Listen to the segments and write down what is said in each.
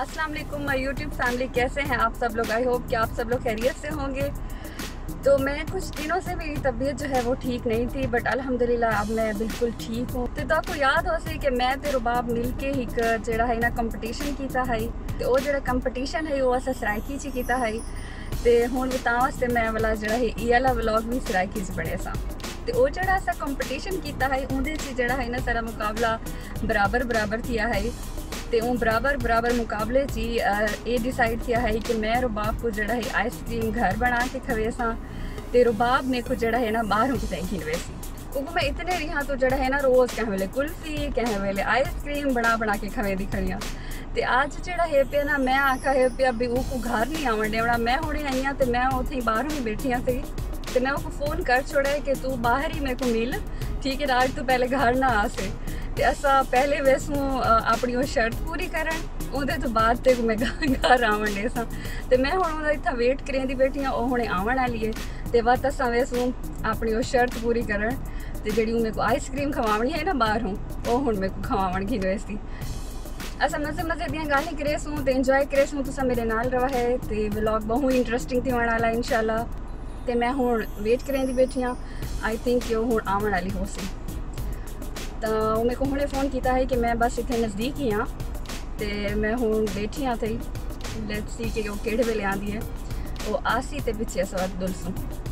अस्सलाम वालेकुम my YouTube family, कैसे हैं आप सब लोग। आई होप कि आप सब लोग खैरियत से होंगे। तो मैं कुछ दिनों से मेरी तबीयत जो है वो ठीक नहीं थी, बट अल्हम्दुलिल्लाह अब मैं बिल्कुल ठीक हूँ। तो आपको याद हो सी कि मैं ते रुबाब मिल के एक जड़ा है ना कंपटीशन किया है, तो वो जड़ा कंपटीशन है वो अस सराइकी च किया है। तो हुण वास्ते मैं वाला जड़ा है ये वाला व्लॉग भी सराइकी च बने सा। तो वो जड़ा अस कंपटीशन किया है उहदे च जड़ा है ना सारा मुकाबला बराबर बराबर किया है। तो वो बराबर बराबर मुकाबले ची ये डिसाइड किया है कि मैं रुबाब को जड़ा है आइसक्रीम घर बना के खवे सा, तो रुबाब ने को जड़ा है ना बाहरों कितने खिलवे सी। क्योंकि मैं इतने रहा तो जड़ा है ना रोज़ कह वेले कुल्फी कह वेले आइसक्रीम बना बना के खवे दी खड़ियाँ। तो अज जड़ा है पे ना मैं आखा है पे भी वो को घर नहीं आवन देवना। मैं हुणे आई हाँ तो मैं उथे बाहरों ही बैठी हाँ सी, तो मैं वो फ़ोन कर छोड़ा है कि तू बाहर ही मेरे को मिल, ठीक है, आज तू पहले घर ना आ से। तो असा पहले वैसू अपनी वो शर्त पूरी करन उहदे तो बाद ते मैं घर आवन दे सा। तो मैं हुण इतना वेट करेंदी बैठी हाँ, वो हुणे आवन वाली है। तो बस असा वैसू अपनी वो शर्त पूरी करन, तो जी मेरे को आइसक्रीम खवावनी है ना बाहरों, वो हुण मेरे को खवावन की वैसी। असा मज़े मज़े दियाँ गाली करे सूँ तो इंजॉय करे सूँ, तुसा मेरे नाल रहा है। तो व्लॉग बहुत इंटरेस्टिंग थी होने वाला इंशाल्लाह। तो मैं हुण वेट करेंदी बैठी हाँ, आई थिंक कि वो हुण आवन वाली हो सी। तो मेरे को हुणे फ़ोन किया है कि मैं बस इतने नज़दीक ही हाँ, तो मैं हुण बैठी हाँ थी। लेट्स सी कि वो केड़े वेले आंदी है, वो आसी ते पिछे इस वक्त दुलसूँ।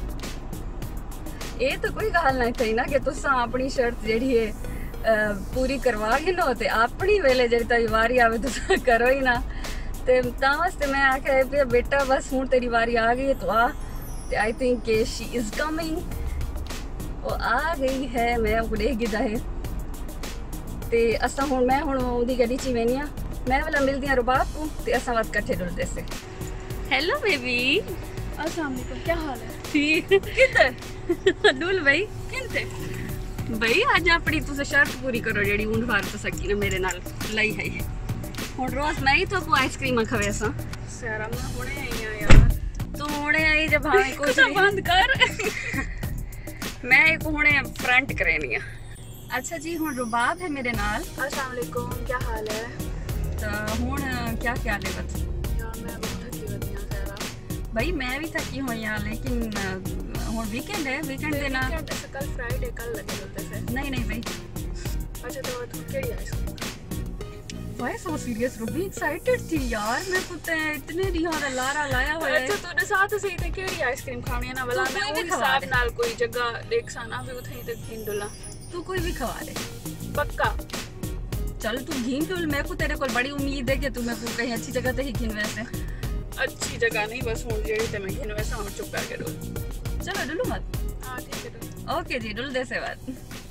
ये तो कोई गल नहीं थी ना कि तुसा अपनी शर्त जी है पूरी करवा के ना, तो अपनी वेले जी तेरी वारी आवे तुसा करो ही ना। तो वास्ते मैं आख्या बेटा बस हूँ तेरी वारी आ गई है तो आ। I think she is coming, वो आ गई है, मैं उड़े गिदा है। तो असा हूँ मैं हूँ उदी गड्डी च वेनी हाँ, मैं वाला मिलदी हाँ रुबाब को, तो असा बात कट्ठे डुलदे से। हेलो बेबी, अस्सलाम वालेकुम, क्या हाल है? ठीक किधर डुल भाई किनते भाई आज अपनी तुस शर्त पूरी करो जेडी ऊंड फार तो सकी ना मेरे नाल लई है। हुण रोज मैं ही तो को आइसक्रीम खवे सा सारा मैं हुणे आई हां यार। तू हुणे आई जब भावे कुछ बंद कर। मैं एक हुणे फ्रंट करेनी है। अच्छा जी हुण रुबाब है मेरे नाल। अस्सलाम वालेकुम, क्या हाल है? तो हुण क्या ख्याल है बस यार मैं बहुत थकी हुई हूं सारा। भाई मैं भी थकी हुई हां, लेकिन हुण वीकेंड है, वीकेंड देना कल फ्राइडे कल लगे होते से। नहीं नहीं भाई। अच्छा तो तू केड़ी ice cream? Why so serious? Ruby excited थी यार, मैं कुत्ते इतने रिहा दा लारा लाया हुआ है। अच्छा तूने साथ से थे केड़ी आइसक्रीम खानी है ना, वाला मैं वो हिसाब नाल कोई जगह देख साना भी उथे ही तक खिंडुला। तू कोई भी खवा दे पक्का। चल तू घीन टुल, मेरे को तेरे को बड़ी उम्मीद है कि तू मेरे को कहीं अच्छी जगह ते ही घिन वैसे। अच्छी जगह नहीं, बस हुण जेड़ी ते मैं घिन वैसा हुण चुप करके डुल। चलो डुलू मत। हां ठीक है डुल। ओके जी डुल दे से बात।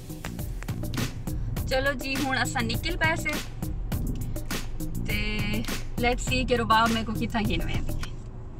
चलो जी हुण असा निकल पैसे ते लेट्स सी कि रुबाब मेरे को कितना घिन वैंदी है।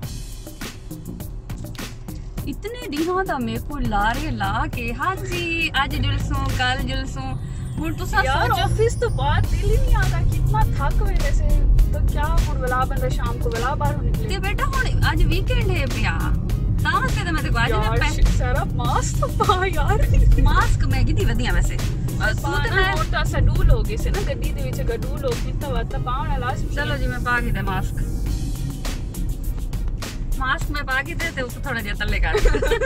इतने दिनों दा मेरे को लारे ला के हाँ जी आज जुलसूं कल जुलसूं। हुण तुसा यार सोचो ऑफिस तो बात दिल ही नहीं आता, कितना थक वेले से। तो क्या हुण वाला बंदा शाम को वाला बाहर निकले। ते बेटा हुण आज वीकेंड है पिया, तां ते मैं ते आज यार सारा मास्क तो पा यार। मास्क मैं किती वधिया वैसे तू ते मैं मोटा सा डूल हो गई से ना गड्डी दे विच गडूल हो कितना वाता पावना लास्ट। चलो जी मैं पा के दे मास्क में पा के दे ते उसको थोड़ा जिहा तल्ले कर।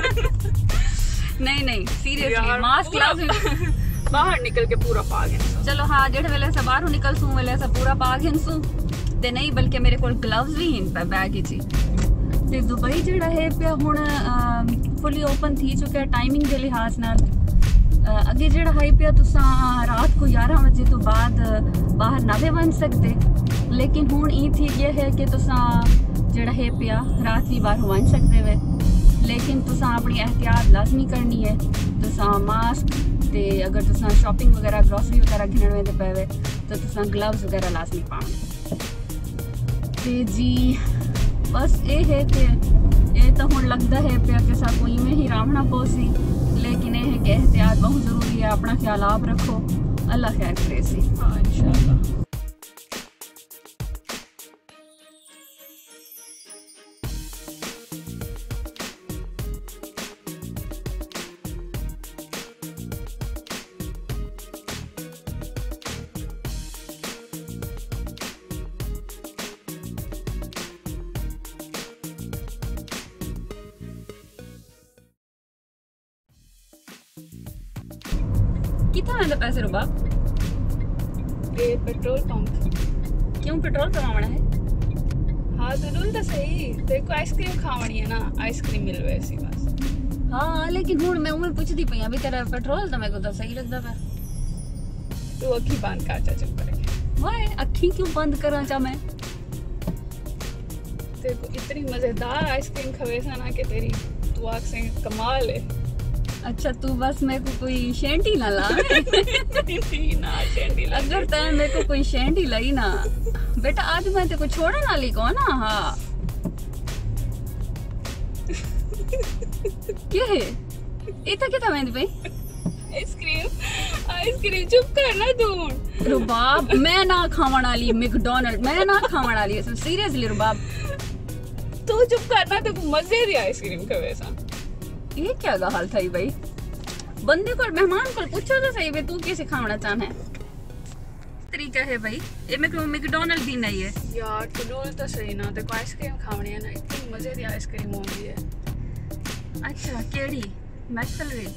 नहीं सीरियसली मास्क लाजमी बाहर निकल के पूरा पा गए। चलो हाँ जेड़े वेले से बाहर निकल सूं वेले से पूरा पा गए सूं ते नहीं बल्कि मेरे को ग्लव्स भी इन पे बैग ही ते दुबई जेड़ा है पे हुण फुली ओपन थी चुका है टाइमिंग के लिहाज नाल। अगे जेड़ा है पे तुसा रात को 11 बजे तो बाद बाहर ना भी बन सकते, लेकिन हुण ई थी ये है कि तुसा जेड़ा है पे रात भी बाहर बन सकते वे, लेकिन तुसा अपनी एहतियात लाजमी करनी है। तुसा मास्क ते अगर तुसा शॉपिंग वगैरह ग्रोसरी वगैरह घिनण वेंदे पवे तो तुसा ग्लव्स वगैरह लाजमी पाउण। ते जी बस ये है कि ये तो हुण लगता है पे कि सा कोई में ही रामना पोसी, लेकिन ये है कि एहतियात बहुत ज़रूरी है। अपना ख्याल आप रखो, अल्लाह खैर करे सी। हाँ इंशाल्लाह। कितना वेंदे पैसे रुबाब? ये पेट्रोल पंप। क्यों पेट्रोल करवाना है? हाँ तो डूल तो सही, देखो आइसक्रीम खावनी है ना, आइसक्रीम मिल वैसी बस। हाँ लेकिन हुण मैं उम्हें पूछदी पई अभी तेरा पेट्रोल तो मेरे को तो सही लगदा पे। तू अखी बंद कर जा, चुप करके। वाह अखी क्यों बंद करा चा मैं? देखो इतनी मजेदार आइसक्रीम खवेसा ना कि तेरी तू आँख से कमाल है। अच्छा तू बस मेरे को कोई शेंटी ना ला। ना शेंडी लग अगर तैं मेरे को कोई शेंटी लाई ना बेटा आज मैं तेरे को छोड़न वाली को ना। हाँ क्या है इतना कितना वेंदी पई? आइसक्रीम चुप कर ना तू। रुबाब मैं ना खावण वाली मैकडॉनल्ड, मैं ना खावण वाली सीरियसली रुबाब। तू चुप करना, तेको मजे दी आइसक्रीम खवेसा। ये क्या हाल था भाई? बंदे को मेहमान को पूछो तो सही भाई तू कैसे खावना चाहना है? तरीका है भाई ये मैकडॉनल्ड भी नहीं है यार। तू डोल तो सही ना, देखो आइसक्रीम खावनी है ना, इतनी मजे दी आइसक्रीम होती है। अच्छा केड़ी? मैक्सलरी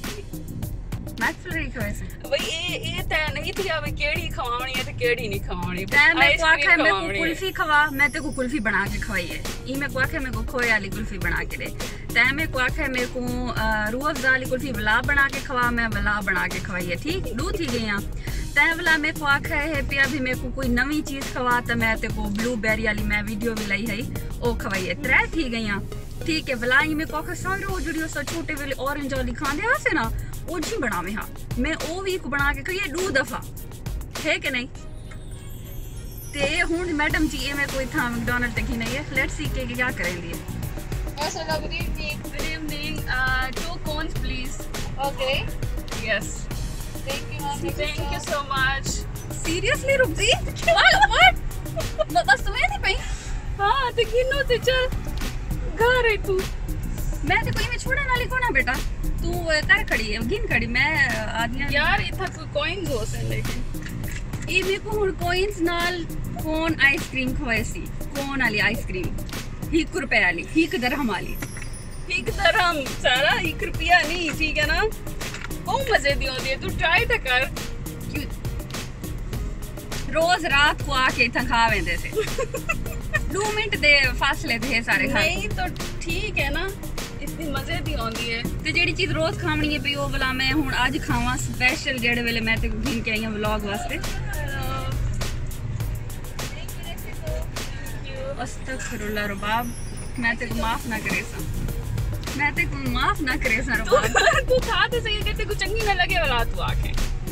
खवेसे भाई ये तय नहीं थी अब केड़ी खवावनी है ते केड़ी नहीं खवावनी। तै मैं को आखे मैं को कुल्फी खवा, मैं ते को कुल्फी बना के खवाई है। ई मैं को आखे मैं को खोए वाली कुल्फी बना के दे। तै मैं को आखे मैं को रूह अफ़ज़ा वाली कुल्फी वला बना के खवा, मैं वला बना के खवाई है। ठीक दू थी गईयां। तै वला मैं को आखे है पिया भी मैं को कोई नवी चीज खवा त मैं ते को ब्लूबेरी वाली मैं वीडियो भी लाई है ओ खवाई है। त्रै थी गईयां ठीक है। वला ई मैं को आखे सारे ओ जड़ी सा छोटे वाले ऑरेंज वाली खांदे आसे ना ओ जी बनावे। हाँ मैं ओ भी को बना के खाई 2 दफा है कि नहीं? ते हुन मैडम जी ये मैं कोई था मैकडॉनल्ड तक ही नहीं है। लेट्स सी के क्या करेंगे। Good evening 2 cones please. Okay Yes. Thank you so much. Seriously रुक जी व्हाट बस तुम्हें नहीं पई? हाँ तो गिनो तो चल घर है तू। मैं तो कोई में छोड़ने वाली को ना बेटा, तू कर खड़ी है गिन खड़ी मैं आदियां यार इथा कोई कॉइंस हो से लेकिन ये मेरे को हुन कॉइंस नाल कोन आइसक्रीम खवाईसी। कोन वाली आइसक्रीम 1 रुपए वाली 1 दिरहम वाली। 1 दिरहम सारा 1 रुपया नहीं ठीक है ना। बहुत मजे दी होती है, तू ट्राई तो कर। क्यों रोज रात को आके इतना खा वेंदे से 2 मिनट दे फासले थे सारे खा। नहीं तो ठीक है ना, इतनी मजे दी होती है। ते जेडी चीज रोज खावनी है पई ओ वाला मैं हुन आज खावा स्पेशल जेडे वेले मैं ते घिन के आई हां व्लॉग वास्ते। अस्तगफिरुल्लाह रुबाब मैं ते को माफ ना करे सा, मैं ते को माफ ना करे सा रुबाब। तू खा तो सही कहते को चंगी ना लगे वाला तू आके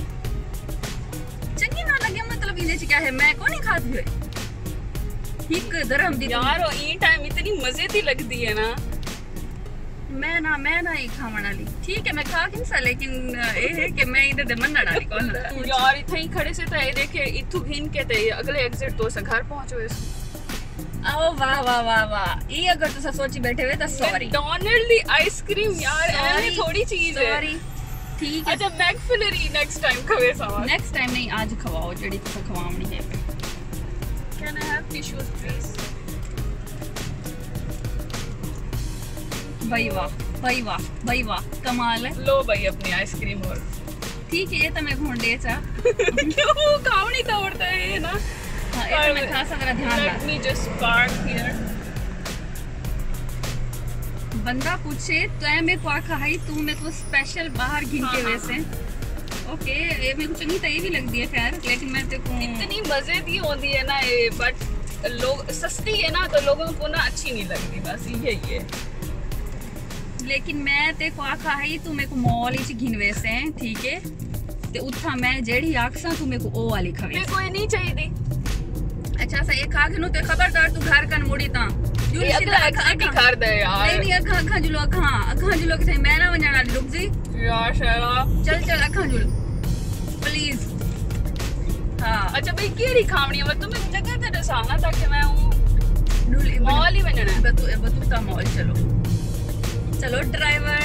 चंगी ना लगे मतलब इने क्या है मैं को नहीं खाती हुई 1 दिरहम दी यार। और ई टाइम इतनी मजे दी लगती है ना। मैं ना ही खावण वाली ठीक है मैं खा किन सा लेकिन ए है कि मैं इधर दे मनड़ वाली कौन यार इथे ही खड़े से तो ए देखे इथु घिन के ते अगले एग्जिट तो से घर पहुंचो इस। ओ वाह वाह वाह वाह ये अगर तुसा सोची बैठे हुए तो सॉरी। मैकडॉनल्ड दी आइसक्रीम यार ऐसी थोड़ी चीज है। सॉरी ठीक है। अच्छा मैकफिलरी नेक्स्ट टाइम खवे सावा। नेक्स्ट टाइम नहीं आज खवाओ जड़ी तुसा खवावनी है। Can I have tissues please? भाई वाह कमाल है। लो भाई अपनी आइसक्रीम और ठीक है ये तो मैं घूंढ ले चा क्यों खावनी तोड़ता है ये ना। हां ये मैं खासा जरा ध्यान रख। Let me just park here. बंदा पूछे तो है मेरे को आखा है तू मेरे को स्पेशल बाहर घिन के वैसे ओके ये मेरे को चंगी तो ये भी लगती है खैर लेकिन मैं तेरे को इतनी मजे दी होती है ना ये बट लोग सस्ती है ना तो लोगों को ना अच्छी नहीं लगती बस यही है। लेकिन मैं ते को आखा है तू मेरे को मॉल ही घिन वैसे ठीक है ते उठा मैं जेड़ी आखसा तू मेरे को ओ वाली खवे मेरे को ये नहीं चाहिए दी। अच्छा सा एक आख नु ते खबरदार तू घर कन मुड़ी ता ये अगला एक्सिट कर दे यार। नहीं अखा जुलो के मैं ना वणा वाली रुक जी यार शरा चल अखा जुल प्लीज। हां अच्छा भाई केड़ी खावनी है तुम्हें जगह ते दसाना ताकि मैं हूं मॉल ही बनना है। बतूता मॉल चलो ड्राइवर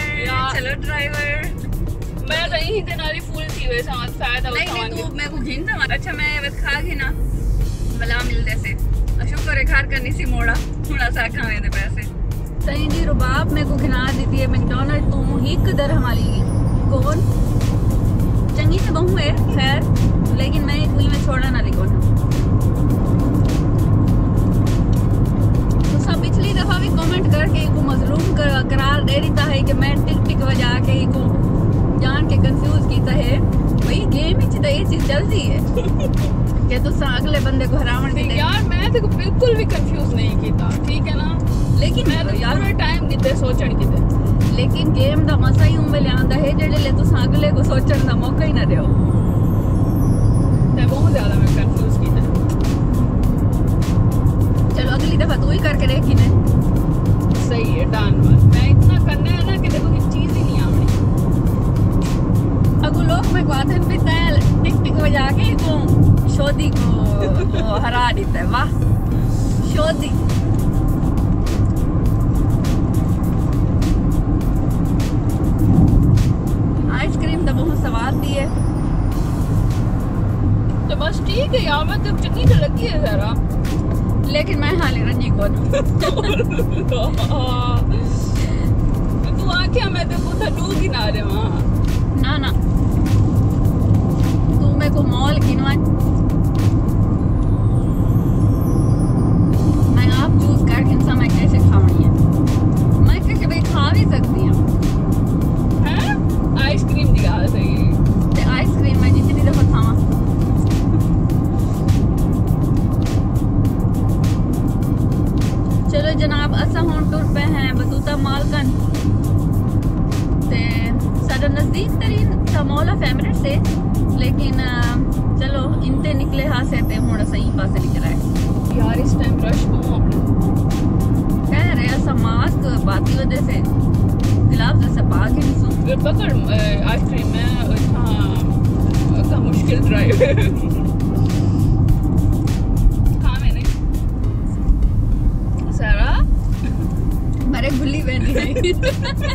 मैं रही ही तेनारी फुल थी वैसे मत फायदा नहीं तू मेरे को घिन था। अच्छा मैं बस खा गई ना भला मिल जैसे शुक्र है खार करनी सी मोड़ा थोड़ा सा खावे दे पैसे सही नहीं रुबाब मेरे को घिना देती है मैकडॉनल्ड तू 1 दिरहम वाली कौन चंगी से बहु खैर, लेकिन मैं कोई में छोड़ा ना लिखो ना। तो सब पिछली दफा भी कमेंट करके को मजलूम करार दे देता है कि मैं टिक टिक बजा के को जान के कंफ्यूज कीता है। भाई गेम ही तो ये चीज चलती है कि तू अगले बंदे को हरावन दी। यार मैं तो बिल्कुल भी कंफ्यूज नहीं कीता, ठीक है ना, लेकिन मैं तो यार टाइम किते सोचण किते, लेकिन गेम दा मजा ही उमे लियांदा है जेड़े ले तू अगले को सोचण दा मौका ही ना देओ। ते बहुत ज्यादा मैं कंफ्यूज कीता। चलो अगली दफा तू ही करके देखी ने। सही है, डन। मैं इतना करना है ना कि देखो एक चीज ही नहीं आवड़ी। अगू लोग मैं क्वाथन पे तैल टिक टिक बजा के को शोदी को हरा देता है। वाह शोदी। आइसक्रीम तो बहुत स्वाद दी है। तो बस ठीक है यार, मैं जब चटनी तो लगी है जरा, लेकिन मैं हाले रंजी को तू आख्या मैं तो कुछ डू गिना रहे वहाँ ना ना तू मेरे को मॉल गिनवा। मैं आप चूज कर इंसान मैं कैसे खावनी है। मैं कैसे भाई खा भी सकती हूँ। आइसक्रीम दी गल सही ते आइसक्रीम मैं जितनी दफा खावा। चलो जनाब असा हुण टुर पे हैं बतूता मालकन ते साडा नजदीक तरीन सा मॉल ऑफ एमिरेट से, लेकिन चलो इनते निकले हासे ते हुण सही पासे निकला है। यार इस टाइम रश हो कह रहे ऐसा मास्क बाती वजह से ग्लव्स ऐसे पा के नहीं सो पकड़ आइसक्रीम में का मुश्किल ड्राइव है। हाँ मैंने सारा मेरे गुल्ली बहनी है।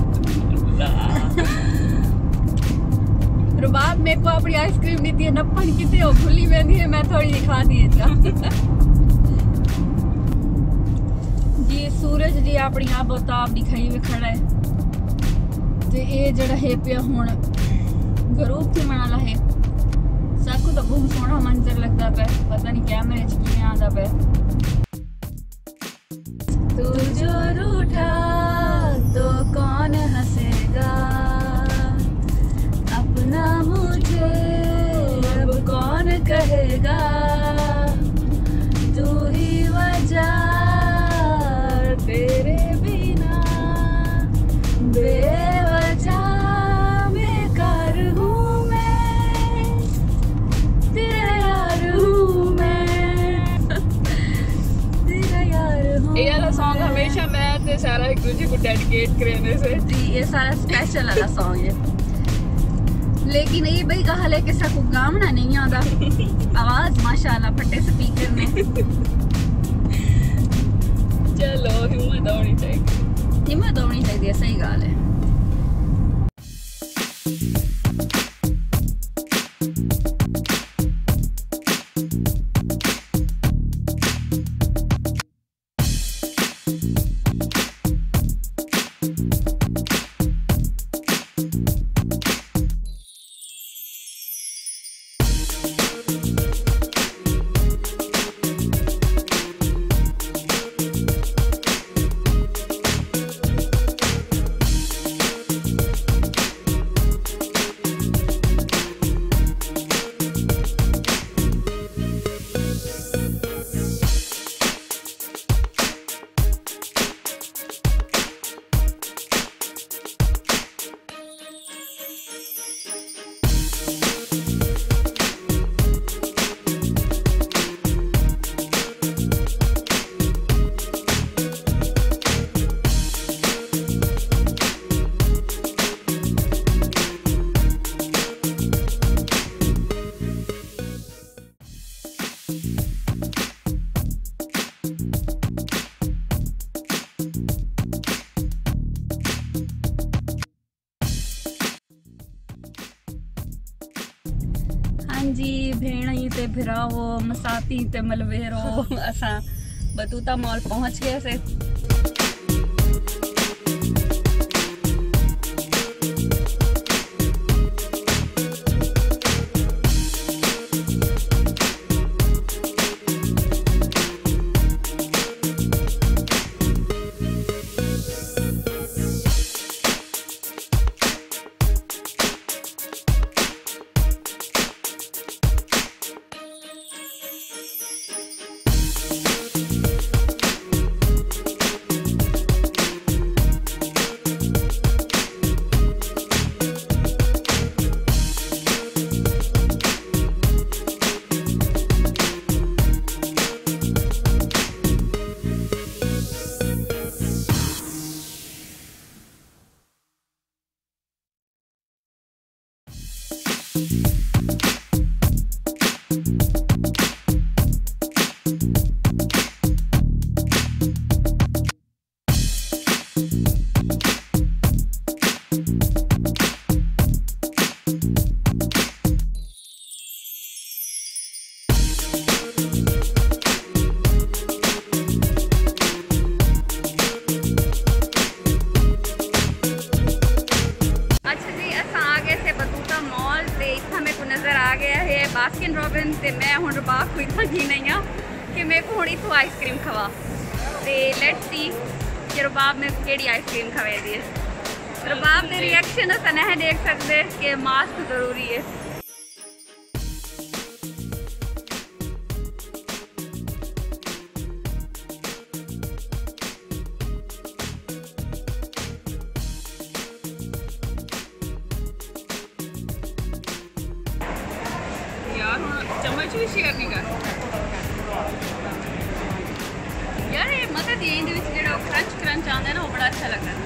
रुबाब मेरे को अपनी आइसक्रीम दी थी नप्पन कितने हो खुली बहनी है। मैं थोड़ी दिखा दी जी सूरज जी अपनी आप बताब दिखाई हुए खड़ा है ते ये जड़ा है पिया हुण गरूब थी मनाला है। सबको तो बहुत सोहना मंजर लगता पे, पता नहीं कैमरे च किवें आंदा पे। तू जो रूठा तो कौन हंसेगा, अपना मुझे अब कौन कहेगा, तू ही वजह तेरे बिना बेवजह बेकार हूँ मैं, तेरा यार हूँ मैं, तेरा यार हूँ। ये वाला सॉन्ग हमेशा मैं ते सारा एक दूसरे को डेडिकेट करने से जी ये सारा स्पेशल वाला सॉन्ग है। लेकिन ये भाई कहा ले किसा को गाना नहीं आता। आवाज माशाल्लाह फटे स्पीकर में। चलो हिम्मत होनी चाहिए, हिम्मत होनी चाहिए, सही गाल है। जी भेणी ते भिरावो मसाती ते मलवेरो असा बतूता मॉल पहुंच गए से। बास्किन रॉबिन्स ते मैं हुण रबाब कोई थकी नहीं हाँ कि मेरे को हुण इत्थों आइसक्रीम खवा ते लेट्स सी कि रबाब में केड़ी आइसक्रीम खवे दी है। रबाब के रिएक्शन अस नहीं देख सकते कि मास्क जरूरी है। चम्मच भी शेयर नहीं कर यार, ये मतलब ये क्रंच क्रंच आता है ना, वो बड़ा अच्छा लगता है।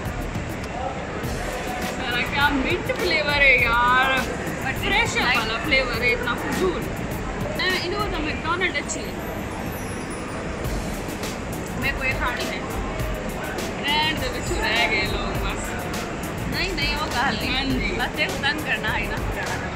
सारा क्या मिंट फ्लेवर है यार, फ्रेश वाला फ्लेवर है, इतना फजूल ना। इनको तो मैकडॉनल्ड अच्छी है, मेरे को ये खानी है। ट्रेंड के पिछू रह गए लोग बस। नहीं वो गल नहीं, बस एक तंग करना है ना।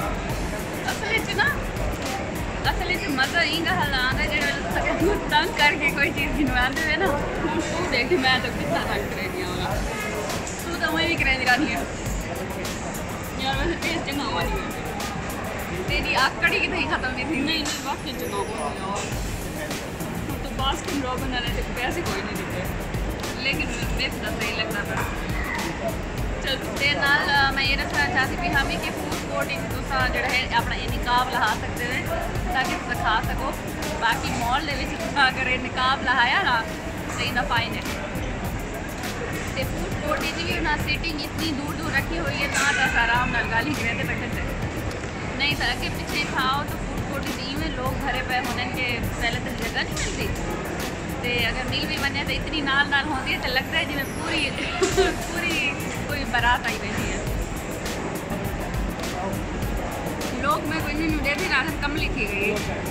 असल मज़ा ही गल आता है जो तंग करके कोई चीज़ गिनवाते हुए ना। तू देख मैं तो कितना तंग करेगी होगा, तू तो वही भी करेंगी रानी है यार। वैसे टेस्ट चंगा हुआ नहीं है, तेरी आकड़ी की नहीं खत्म नहीं थी। नहीं वाकई चंगा हुआ यार। तो बास्किन रॉबिन्स वाले थे पैसे कोई नहीं देते, लेकिन मेरे तो सही लगता था। चल ते नाल मैं ये दसना चाहती भी हमें कि फूड कोर्ट तुसा जो है अपना ये निकाब लहा सकते हो ताकि तुम खा सको। बाकी मॉल अगर निकाब लहाया ना तो इन्ना फाइन है। तो फूड कोर्ट भी ना सीटिंग इतनी दूर दूर रखी हुई है तो आराम नाल गाली रहते बैठे थे। नहीं तो अगे पीछे खाओ तो फूड कोर्ट इवें लोग भरे पे होने के पहले तो जगह नहीं मिलती। तो अगर मिल भी बने तो इतनी नाल होती है तो लगता है जिमें पूरी कोई बारात आई बैठी है। लोग मैं कोई नहीं देती ना कमली थी गई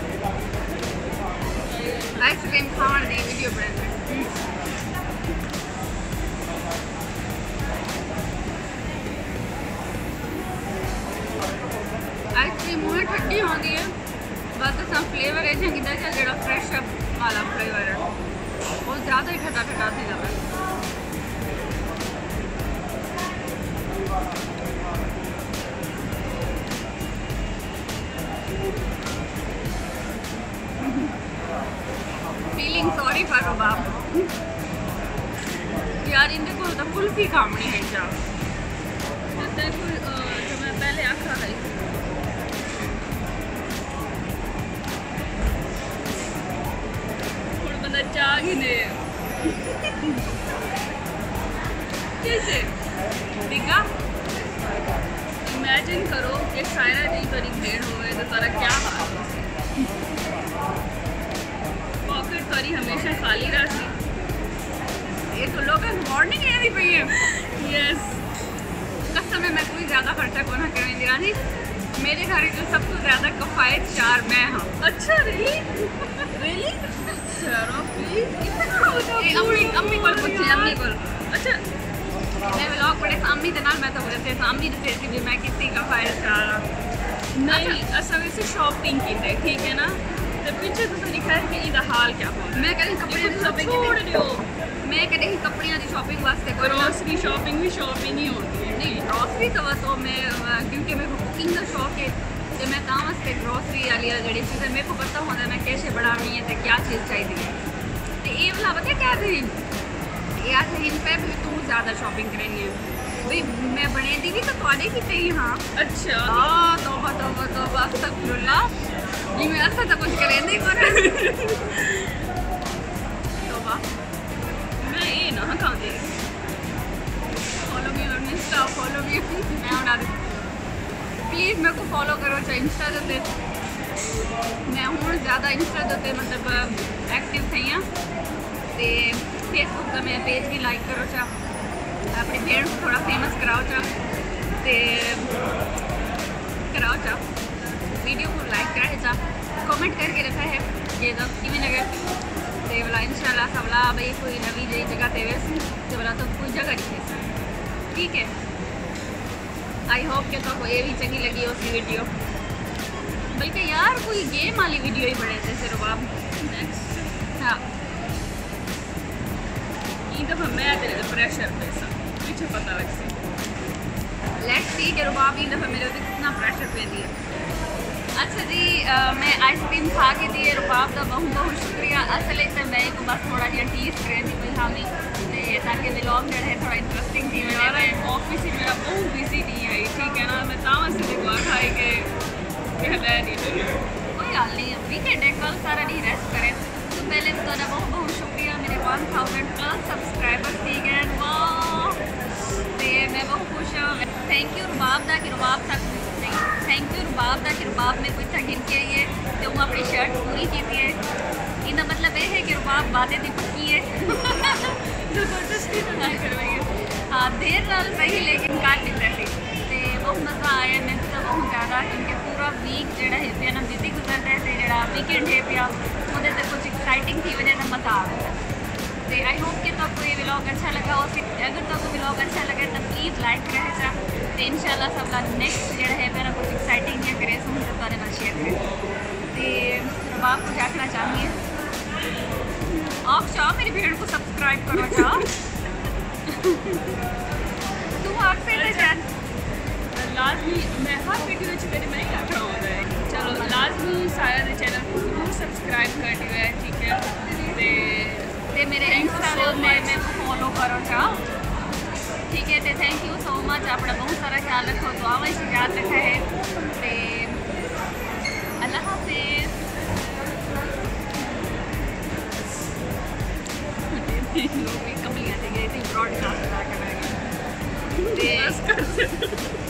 आइसक्रीम खाने दी वीडियो बना। आइसक्रीम मुँह ठंडी होती है, बस सब फ्लेवर है जो फ्रेश वाला फ्लेवर है बहुत ज़्यादा ही ठंडा से जाता है। फीलिंग सॉरी फॉर रबाब यार, इनके को तो कुल्फी खामनी है जा जो मैं पहले आखा था। बंदा चाह ही ने कैसे दिखा। इमेजिन करो कि सायरा जी करी भेड़ हुए तो तारा क्या हाल। पॉकेट करी हमेशा खाली रहती। ये तो लोग मॉर्निंग है भी पई है। यस कसम है मैं कोई ज़्यादा खर्चा को ना करें दिरानी। मेरे घर जो सबसे ज़्यादा कफायत चार मैं हाँ। अच्छा रियली अम्मी को पूछे अम्मी को। अच्छा मैं व्लॉग पढ़े अम्मी के नाल मैं तो बोलते अम्मी ने भी मैं किसी कफायत चार नहीं असल वैसे शॉपिंग की थे ठीक है ना। तो पीछे तो लिखा है कि इसका हाल क्या हो। मैं कहीं कपड़े की शॉपिंग छोड़ दियो। मैं कहीं कपड़ियां की शॉपिंग वास्ते ग्रोसरी शॉपिंग भी शॉपिंग ही होती है। नहीं ग्रोसरी तो मैं क्योंकि मेरे को कुकिंग का शौक है तो मैं तां वास्ते ग्रोसरी वाली जी चीज़ मेरे को पता होता है मैं कैसे बनानी है तो क्या चीज़ चाहिए। तो ये वाला पता क्या थी यार इन पे भी तू ज़्यादा शॉपिंग करेंगे भाई मैं बने दी भी तो थोड़े की चाहिए। हाँ अच्छा हाँ तौबा अस्तगफिरुल्लाह जी मैं ऐसा तो कुछ करें नहीं तौबा मैं ये ना खाती। Follow me on Insta follow me मैं बना दी प्लीज़ मेरे को फॉलो करो चाहे इंस्टा देते मैं हूँ ज़्यादा इंस्टा देते मतलब एक्टिव थी हाँ। तो फेसबुक का मेरा पेज भी लाइक करो चाह अपने पेड़ को थोड़ा फेमस कराओ चाह वीडियो को लाइक कराए चाह कमेंट करके रखा है ये तो कि लगे तो बोला इंशाल्लाह सबला भाई कोई नवी नई जगह ते तो बोला तो कोई जगह नहीं ठीक है। आई होप कि तो ये भी चंगी लगी उसकी वीडियो बल्कि यार कोई गेम वाली वीडियो ही बने थे सिर्फ आप नेक्स्ट हाँ ये दफ़ा मैं तेरे प्रेशर पे सब पीछे पता लग सी लेट्स सी कि रुबाब ये दफ़ा मेरे ऊपर कितना प्रेशर पे दिया। अच्छा जी, मैं आइसक्रीम खा के दी रुबाब का बहुत बहुत शुक्रिया। असल तो मैं को बस थोड़ा जहा टीज करे थी कोई हामी ताकि व्लॉग जो है थोड़ा इंटरेस्टिंग थी। मेरा ऑफिस ही मेरा बहुत बिजी नहीं है, ठीक है ना, मैं तावा से दुआ खाई के कहला नहीं कोई हाल नहीं है। वीकेंड है, कल सारा नहीं रेस्ट करें। तो पहले तो बहुत बहुत शुक्रिया मेरे 1000+ सब्सक्राइबर्स थी गए, वाह, मैं बहुत खुश हूँ। थैंक यू रुबाब दा कि रुबाब तक थैंक यू रुबाब दा कि रुबाब में कुछ था गिन के आइए तो वो अपनी शर्ट पूरी की है। इनका मतलब ये है कि रुबाब वादे की पक्की है जबरदस्ती तो नहीं करवाइए। हाँ, देर नाल सही लेकिन कर दिता सी ते बहुत मज़ा आया। मैं तो बहुत ज़्यादा क्योंकि पूरा वीक जो है पे ना बिजी गुजरता है, जो वीकेंड है पे वो कुछ एक्साइटिंग थी वजह से मज़ा आ गया। तो आई होप कि तो ये व्लॉग अच्छा लगा हो। अगर तो व्लॉग अच्छा लगे तो प्लीज़ लाइक करें चा। तो इंशाल्लाह सब नेक्स्ट जो है मेरा कुछ एक्साइटिंग या करे सुन तो बारे में शेयर करें। तो रुबाब को आखना चाहिए आप चाह मेरी वीडियो को सब्सक्राइब करो चाह तू आपसे लाजमी मैं हर वीडियो मेरे में नहीं रख रहा हूँ। चलो लाजमी सारा चैनल को जरूर सब्सक्राइब कर दिया है, ठीक है। ते मेरे इंस्टा में फॉलो करो चाह, ठीक है। तो थैंक यू सो मच। अपना बहुत सारा ख्याल रखो, दुआ में याद रखा है। तो अल्लाह हाफिज़। कमलियाँ थी ब्रॉडकास्ट कराएंगे।